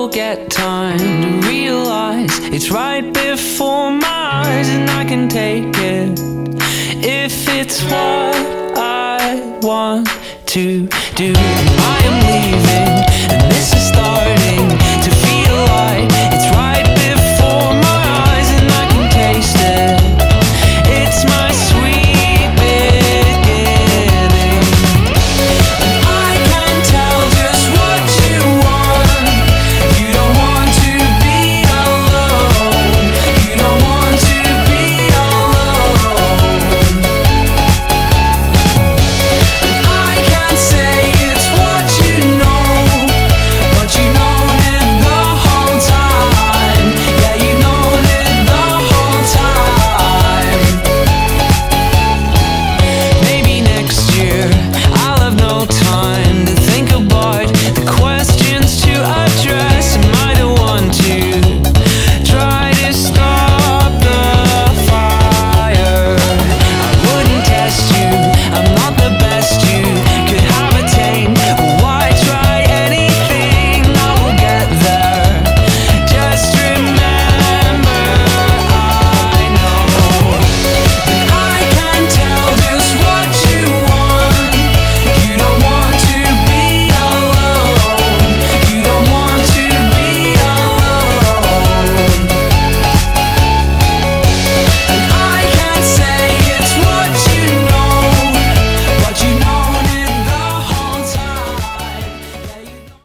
will get time to realize it's right before my eyes, and I can take it if it's what I want to do. I am leaving, and this is